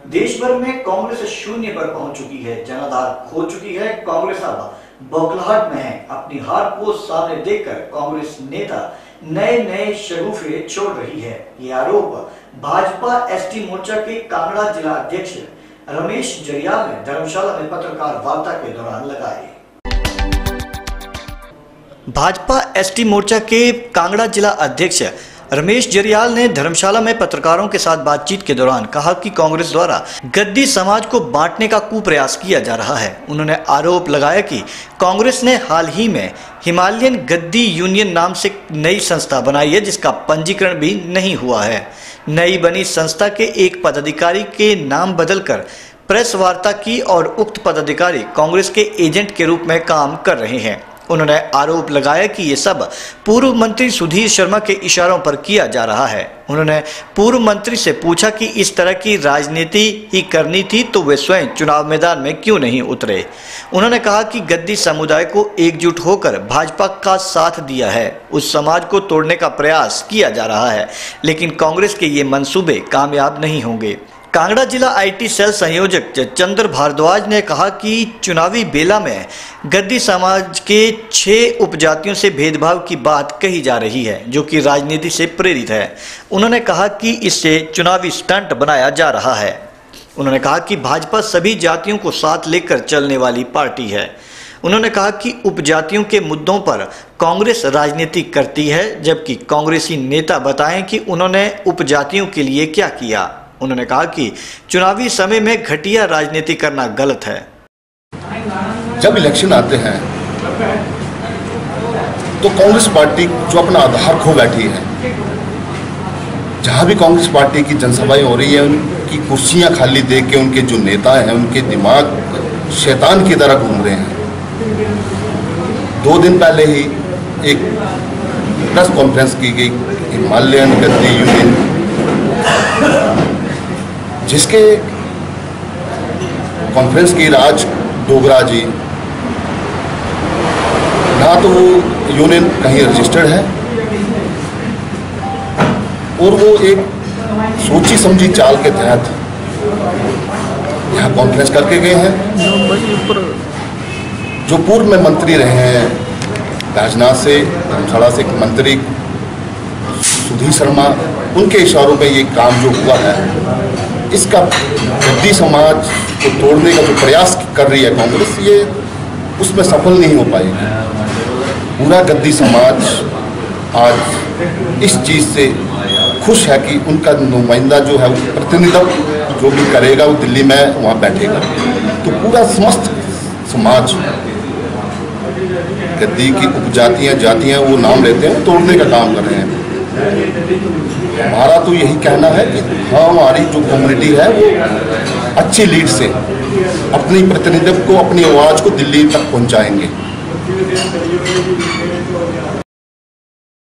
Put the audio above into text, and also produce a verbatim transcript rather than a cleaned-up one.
देश भर में कांग्रेस शून्य पर पहुंच चुकी है, जनाधार खो चुकी है। कांग्रेस अब बौखलाहट में है। अपनी हार को सामने देखकर कांग्रेस नेता नए नए शगुफे छोड़ रही है। ये आरोप भाजपा एसटी मोर्चा के कांगड़ा जिला अध्यक्ष रमेश जरियाल ने धर्मशाला में पत्रकार वार्ता के दौरान लगाए। भाजपा एसटी मोर्चा के कांगड़ा जिला अध्यक्ष रमेश जरियाल ने धर्मशाला में पत्रकारों के साथ बातचीत के दौरान कहा कि कांग्रेस द्वारा गद्दी समाज को बांटने का कुप्रयास किया जा रहा है। उन्होंने आरोप लगाया कि कांग्रेस ने हाल ही में हिमालयन गद्दी यूनियन नाम से नई संस्था बनाई है, जिसका पंजीकरण भी नहीं हुआ है। नई बनी संस्था के एक पदाधिकारी के नाम बदलकर प्रेस वार्ता की और उक्त पदाधिकारी कांग्रेस के एजेंट के रूप में काम कर रहे हैं। उन्होंने आरोप लगाया कि ये सब पूर्व मंत्री सुधीर शर्मा के इशारों पर किया जा रहा है। उन्होंने पूर्व मंत्री से पूछा कि इस तरह की राजनीति ही करनी थी तो वे स्वयं चुनाव मैदान में क्यों नहीं उतरे। उन्होंने कहा कि गद्दी समुदाय को एकजुट होकर भाजपा का साथ दिया है, उस समाज को तोड़ने का प्रयास किया जा रहा है, लेकिन कांग्रेस के ये मंसूबे कामयाब नहीं होंगे। कांगड़ा जिला आईटी सेल संयोजक चंद्र भारद्वाज ने कहा कि चुनावी बेला में गद्दी समाज के छह उपजातियों से भेदभाव की बात कही जा रही है, जो कि राजनीति से प्रेरित है। उन्होंने कहा कि इससे चुनावी स्टंट बनाया जा रहा है। उन्होंने कहा कि भाजपा सभी जातियों को साथ लेकर चलने वाली पार्टी है। उन्होंने कहा कि उपजातियों के मुद्दों पर कांग्रेस राजनीति करती है, जबकि कांग्रेसी नेता बताएं कि उन्होंने उपजातियों के लिए क्या किया। उन्होंने कहा कि चुनावी समय में घटिया राजनीति करना गलत है। जब इलेक्शन आते हैं तो कांग्रेस पार्टी जो अपना आधार खो बैठी है, जहां भी कांग्रेस पार्टी की जनसभाएं हो रही है, उनकी कुर्सियां खाली देख के उनके जो नेता हैं उनके दिमाग शैतान की तरह घूम रहे हैं। दो दिन पहले ही एक प्रेस कॉन्फ्रेंस की गई हिमालयन गद्दी यूनियन, जिसके कॉन्फ्रेंस की राज डोगरा जी, ना तो वो यूनियन कहीं रजिस्टर्ड है और वो एक सोची समझी चाल के तहत यहाँ कॉन्फ्रेंस करके गए हैं। जो पूर्व में मंत्री रहे हैं, राजनाथ से धर्मशाला से मंत्री सुधीर शर्मा, उनके इशारों पे ये काम जो हुआ है, इसका गद्दी समाज को तोड़ने का जो प्रयास कर रही है कांग्रेस, ये उसमें सफल नहीं हो पाएगी। पूरा गद्दी समाज आज इस चीज़ से खुश है कि उनका नुमाइंदा जो है प्रतिनिधित्व जो भी करेगा वो दिल्ली में वहाँ बैठेगा। तो पूरा समस्त समाज गद्दी की उपजातियाँ जातियाँ वो नाम लेते हैं, तोड़ने का काम कर रहे हैं। हमारा तो यही कहना है कि हाँ, हमारी जो कम्युनिटी है वो अच्छी लीड से अपनी प्रतिनिधित्व को, अपनी आवाज़ को दिल्ली तक पहुंचाएंगे।